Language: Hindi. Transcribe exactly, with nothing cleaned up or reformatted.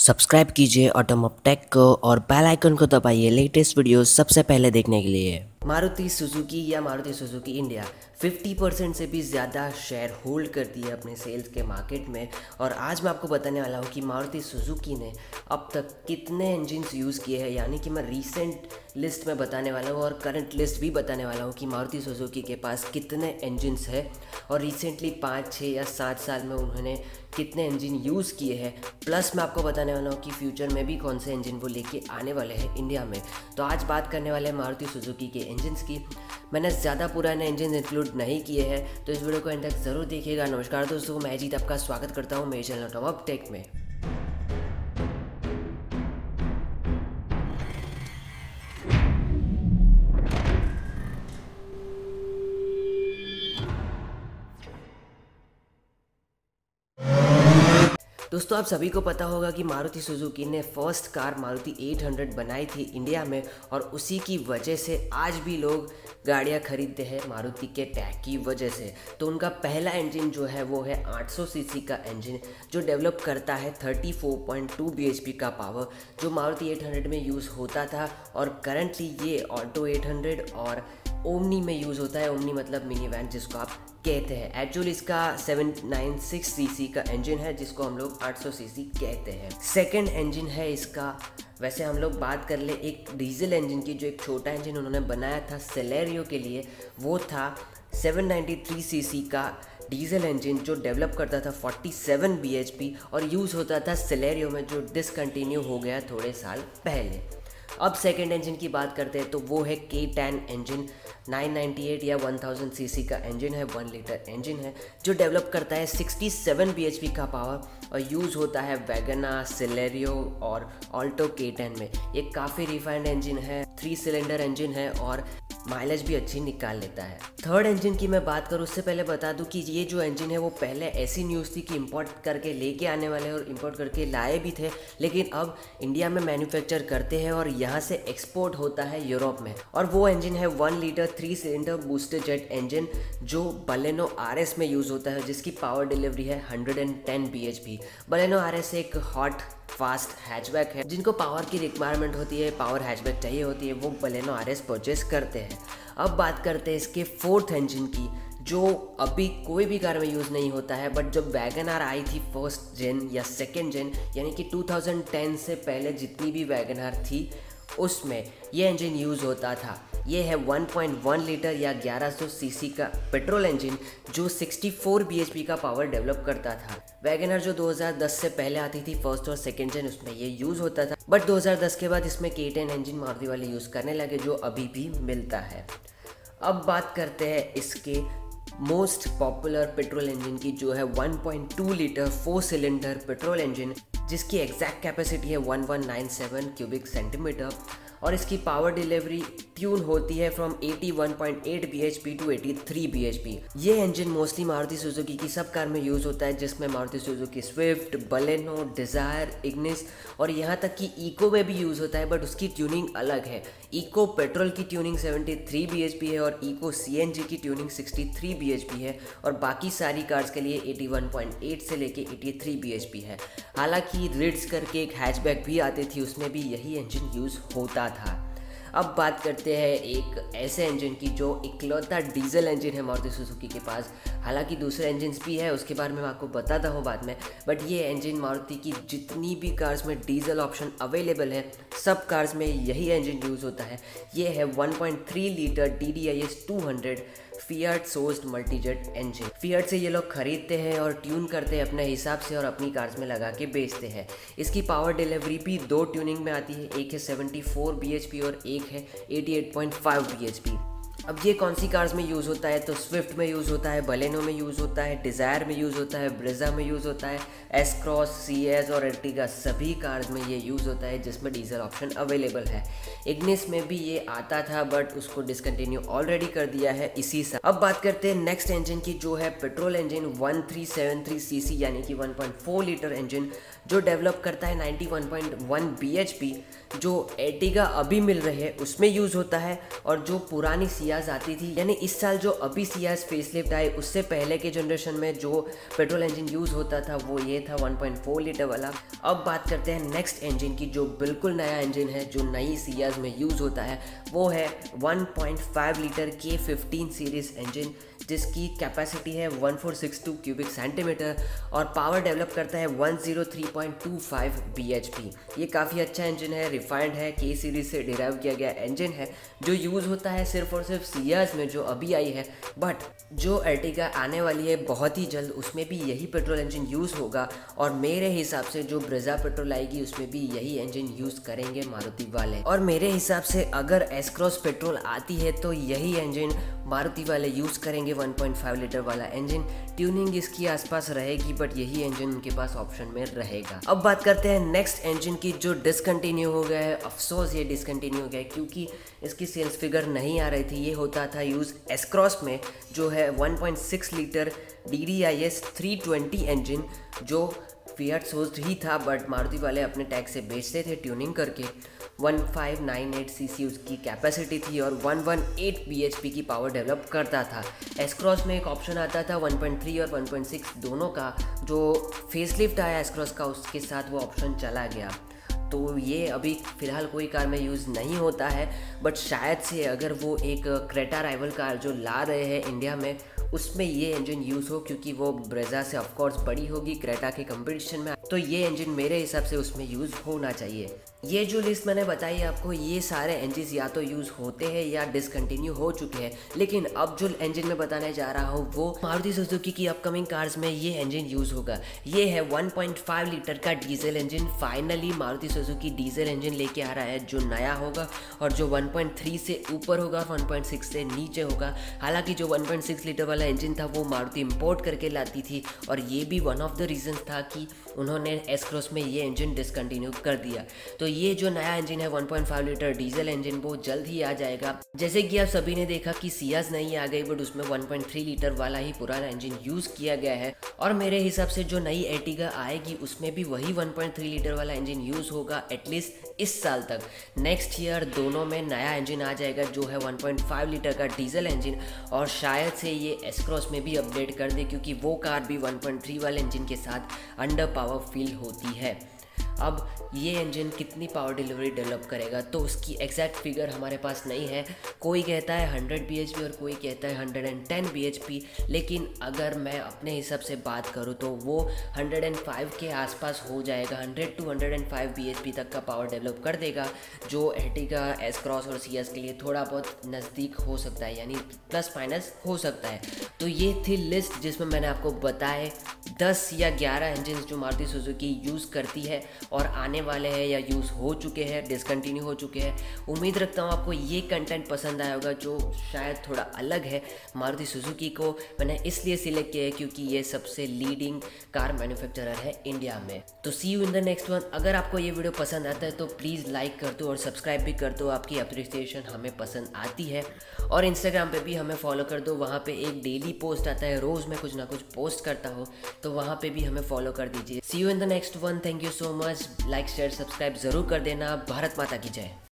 सब्सक्राइब कीजिए ऑटोमॉब टेक को और बेल आइकन को दबाइए लेटेस्ट वीडियो सबसे पहले देखने के लिए। मारुति सुजुकी या मारुति सुजुकी इंडिया पचास परसेंट से भी ज़्यादा शेयर होल्ड करती है अपने सेल्स के मार्केट में। और आज मैं आपको बताने वाला हूँ कि मारुति सुजुकी ने अब तक कितने इंजन्स यूज़ किए हैं, यानी कि मैं रीसेंट लिस्ट में बताने वाला हूँ और करंट लिस्ट भी बताने वाला हूँ कि मारुति सुजुकी के पास कितने इंजन्स है और रिसेंटली पाँच छः या सात साल में उन्होंने कितने इंजन यूज़ किए हैं। प्लस मैं आपको बताने वाला हूँ कि फ्यूचर में भी कौन से इंजन वो लेके आने वाले हैं इंडिया में। तो आज बात करने वाले हैं मारुति सुजुकी के इंजन्स की। मैंने ज़्यादा पुराने इंजन इंक्लूड नहीं किए हैं, तो इस वीडियो को एंड तक ज़रूर देखिएगा। नमस्कार दोस्तों, मैं जीत आपका स्वागत करता हूँ मेरे चैनल ऑटोमॉब टेक में। दोस्तों, आप सभी को पता होगा कि मारुति सुजुकी ने फर्स्ट कार मारुति आठ सौ बनाई थी इंडिया में, और उसी की वजह से आज भी लोग गाड़ियां खरीदते हैं मारुति के टैग की वजह से। तो उनका पहला इंजन जो है वो है आठ सौ सीसी का इंजन, जो डेवलप करता है चौंतीस पॉइंट दो बीएचपी का पावर, जो मारुति आठ सौ में यूज़ होता था और करंटली ये ऑल्टो आठ सौ और ओमनी में यूज़ होता है। ओमनी मतलब मिनी वैन जिसको आप कहते हैं। एक्चुअली इसका सात सौ छियानवे सीसी का इंजन है जिसको हम लोग आठ सौ सीसी कहते हैं। सेकंड इंजन है इसका, वैसे हम लोग बात कर ले एक डीजल इंजन की, जो एक छोटा इंजन उन्होंने बनाया था सेलेरियो के लिए, वो था सात सौ तिरानवे सीसी का डीजल इंजन जो डेवलप करता था सैंतालीस बीएचपी और यूज़ होता था सेलेरियो में, जो डिसकंटिन्यू हो गया थोड़े साल पहले। अब सेकेंड इंजन की बात करते हैं तो वो है के टेन इंजन, नौ सौ अट्ठानवे या हज़ार सीसी का इंजन है, वन लीटर इंजन है, जो डेवलप करता है सड़सठ बीएचपी का पावर और यूज़ होता है वैगना, सेलेरियो और ऑल्टो के टेन में। ये काफ़ी रिफाइंड इंजन है, थ्री सिलेंडर इंजन है और माइलेज भी अच्छी निकाल लेता है। थर्ड इंजन की मैं बात करूँ उससे पहले बता दूं कि ये जो इंजन है वो पहले ऐसी न्यूज़ थी कि इंपोर्ट करके लेके आने वाले और इंपोर्ट करके लाए भी थे, लेकिन अब इंडिया में मैन्युफैक्चर करते हैं और यहाँ से एक्सपोर्ट होता है यूरोप में। और वो इंजन है one litre three cylinder booster jet engine, जो बलेनो आरएस में यूज़ होता है, जिसकी पावर डिलीवरी है एक सौ दस बीएचपी। बलेनो आरएस एक हॉट फास्ट हैचबैक है, जिनको पावर की रिक्वायरमेंट होती है, पावर हैचबैक चाहिए होती है, वो बलेनो आरएस परचेस करते हैं। अब बात करते हैं इसके फोर्थ इंजन की, जो अभी कोई भी कार में यूज़ नहीं होता है, बट जब वैगन आर आई थी फर्स्ट जेन या सेकेंड जेन, यानी कि दो हज़ार दस से पहले जितनी भी वैगन आर थी उसमें ये इंजन यूज़ होता था। ये है वन पॉइंट वन लीटर या ग्यारह सौ सीसी का पेट्रोल इंजन, जो चौंसठ बीएचपी का पावर डेवलप करता था। वैगनर जो दो हज़ार दस से पहले आती थी फर्स्ट और सेकंड जेन, उसमें ये यूज़ होता था, बट दो हज़ार दस के बाद इसमें के टेन इंजन मारुति वाले यूज़ करने लगे, जो अभी भी मिलता है। अब बात करते हैं इसके मोस्ट पॉपुलर पेट्रोल इंजन की, जो है one point two litre four cylinder petrol engine, जिसकी एग्जैक्ट कैपेसिटी है ग्यारह सौ सत्तानवे क्यूबिक सेंटीमीटर और इसकी पावर डिलीवरी ट्यून होती है फ्रॉम इक्यासी पॉइंट आठ बीएचपी टू तिरासी बीएचपी। ये इंजन मोस्टली मारुति सुजुकी की सब कार में यूज़ होता है, जिसमें Maruti Suzuki Swift, Baleno, Dzire, Ignis और यहाँ तक कि इको में भी यूज़ होता है, बट उसकी ट्यूनिंग अलग है। इको पेट्रोल की ट्यूनिंग तिहत्तर बीएचपी है और इको सीएनजी की ट्यूनिंग तिरसठ बीएचपी है, और बाकी सारी कार्स के लिए इक्यासी पॉइंट आठ से लेके तिरासी बीएचपी है। हालांकि रिड्स करके एक हैचबैक भी आती थी, उसमें भी यही इंजन यूज़ होता था। अब बात करते हैं एक ऐसे इंजन की जो इकलौता डीजल इंजन है मारुति सुजुकी के पास। हालांकि दूसरे इंजन्स भी है, उसके बारे में मैं आपको बताता हूँ बाद में, बट ये इंजन मारुति की जितनी भी कार्स में डीजल ऑप्शन अवेलेबल है सब कार्स में यही इंजन यूज़ होता है। ये है one point three litre D D I S two hundred Fiat sourced Multijet engine. Fiat से ये लोग खरीदते हैं और ट्यून करते हैं अपने हिसाब से और अपनी कार्स में लगा के बेचते हैं। इसकी पावर डिलीवरी भी दो ट्यूनिंग में आती है, एक है चौहत्तर बीएचपी और एक है अट्ठासी पॉइंट पाँच बीएचपी। अब ये कौन सी कार्स में यूज़ होता है, तो स्विफ्ट में यूज़ होता है, बलेनो में यूज़ होता है, डिज़ायर में यूज़ होता है, ब्रेजा में यूज़ होता है, एस क्रॉस, सी एस और एर्टिगा, सभी कार्स में ये यूज़ होता है जिसमें डीजल ऑप्शन अवेलेबल है। इग्निस में भी ये आता था, बट उसको डिसकंटिन्यू ऑलरेडी कर दिया है इसी साल। अब बात करते हैं नेक्स्ट इंजन की, जो है पेट्रोल इंजन तेरह सौ तिहत्तर सीसी यानी कि one point four litre engine, जो डेवलप करता है ninety one point one B H P, जो एर्टिगा अभी मिल रही है उसमें यूज़ होता है, और जो पुरानी सियाज आती थी, यानी इस साल जो अभी सियाज फेसलिफ्ट आए उससे पहले के जनरेशन में जो पेट्रोल इंजन यूज़ होता था वो ये था वन पॉइंट फोर लीटर वाला। अब बात करते हैं नेक्स्ट इंजन की, जो बिल्कुल नया इंजन है जो नई सियाज में यूज़ होता है, वो है one point five litre K fifteen series engine, जिसकी कैपेसिटी है one four six two cubic centimetre और पावर डेवलप करता है one zero three point two five B H P. ये काफ़ी अच्छा इंजन है, रिफाइंड है, के सीरीज से डिराइव किया गया इंजन है, जो यूज़ होता है सिर्फ और सिर्फ सियाज में जो अभी आई है। बट जो अर्टिगा आने वाली है बहुत ही जल्द, उसमें भी यही पेट्रोल इंजन यूज़ होगा, और मेरे हिसाब से जो ब्रेजा पेट्रोल आएगी उसमें भी यही इंजन यूज़ करेंगे मारुति वाले। और मेरे हिसाब से अगर एस क्रॉस पेट्रोल आती है तो यही इंजन मारुति वाले यूज़ करेंगे, वन पॉइंट फाइव लीटर वाला इंजन। ट्यूनिंग इसकी आसपास रहेगी, बट यही इंजन उनके पास ऑप्शन में रहेगा। अब बात करते हैं नेक्स्ट इंजन की, जो डिसकंटिन्यू हो गया है। अफसोस ये डिसकंटिन्यू हो गया है क्योंकि इसकी सेल्स फिगर नहीं आ रही थी। ये होता था यूज़ एस क्रॉस में, जो है one point six litre D D I S three twenty engine, जो फिएट सोच्ड ही था, बट मारुति वाले अपने टैग से बेचते थे ट्यूनिंग करके। One five nine eight CC उसकी कैपेसिटी थी और one one eight B H P की पावर डेवलप करता था। एस क्रॉस में एक ऑप्शन आता था वन पॉइंट थ्री और वन पॉइंट सिक्स दोनों का, जो फेसलिफ्ट आया एस क्रॉस का उसके साथ वो ऑप्शन चला गया। तो ये अभी फ़िलहाल कोई कार में यूज़ नहीं होता है, बट शायद से अगर वो एक क्रेटा राइवल कार जो ला रहे हैं इंडिया में, उसमें ये इंजन यूज़ हो, क्योंकि वो ब्रेजा से ऑफकोर्स बड़ी होगी क्रेटा के कंपटीशन में, तो ये इंजन मेरे हिसाब से उसमें यूज़ होना चाहिए। ये जो लिस्ट मैंने बताई आपको, ये सारे इंजन या तो यूज़ होते हैं या डिसकंटिन्यू हो चुके हैं, लेकिन अब जो इंजन मैं बताने जा रहा हूँ वो मारुति सुजुकी की अपकमिंग कार्स में ये इंजन यूज़ होगा। ये है वन पॉइंट फाइव लीटर का diesel engine. Finally Maruti Suzuki diesel engine लेके आ रहा है, जो नया होगा और जो वन पॉइंट थ्री से ऊपर होगा, वन पॉइंट सिक्स से नीचे होगा। हालांकि जो वन पॉइंट सिक्स लीटर वाला इंजन था वो मारुति इंपोर्ट करके लाती थी, और ये भी वन ऑफ द रीजन था कि उन्होंने एस क्रॉस में ये इंजन डिसकंटिन्यू कर दिया। तो ये जो नया इंजन है one point five litre diesel engine, वो जल्द ही आ जाएगा। जैसे कि आप सभी ने देखा कि सियाज नहीं आ गई, बट उसमें वन पॉइंट थ्री लीटर वाला ही पुराना इंजन यूज़ किया गया है, और मेरे हिसाब से जो नई एर्टिगा आएगी उसमें भी वही वन पॉइंट थ्री लीटर वाला इंजन यूज़ होगा, एटलीस्ट इस साल तक। नेक्स्ट ईयर दोनों में नया इंजन आ जाएगा, जो है वन पॉइंट फाइव लीटर का डीजल इंजन, और शायद से ये एस क्रॉस में भी अपडेट कर दे, क्योंकि वो कार भी वन पॉइंट थ्री वाले इंजन के साथ अंडर पावर फील होती है। अब ये इंजन कितनी पावर डिलीवरी डेवलप करेगा तो उसकी एग्जैक्ट फिगर हमारे पास नहीं है। कोई कहता है हंड्रेड बी एच पी और कोई कहता है hundred ten B H P, लेकिन अगर मैं अपने हिसाब से बात करूँ तो वो हंड्रेड फाइव के आसपास हो जाएगा। Hundred to hundred five B H P तक का पावर डेवलप कर देगा, जो एर्टिगा, एस क्रॉस और सी एस के लिए थोड़ा बहुत नज़दीक हो सकता है, यानी प्लस माइनस हो सकता है। तो ये थी लिस्ट जिसमें मैंने आपको बताए दस या ग्यारह इंजन जो मारुति सुजुकी यूज़ करती है और आने वाले हैं या यूज़ हो चुके हैं, डिसकंटिन्यू हो चुके हैं। उम्मीद रखता हूँ आपको ये कंटेंट पसंद आया होगा, जो शायद थोड़ा अलग है। मारुति सुजुकी को मैंने इसलिए सिलेक्ट किया है क्योंकि ये सबसे लीडिंग कार मैन्युफैक्चरर है इंडिया में। तो see you in the next one. अगर आपको ये वीडियो पसंद आता है तो प्लीज़ लाइक कर दो और सब्सक्राइब भी कर दो, आपकी अप्रिसिएशन हमें पसंद आती है। और इंस्टाग्राम पे भी हमें फॉलो कर दो, वहाँ पे एक डेली पोस्ट आता है, रोज़ मैं कुछ ना कुछ पोस्ट करता हूँ, तो वहाँ पे भी हमें फॉलो कर दीजिए। See you in the next one. Thank you so much. Like share subscribe ज़रूर कर देना। भारत माता की जय।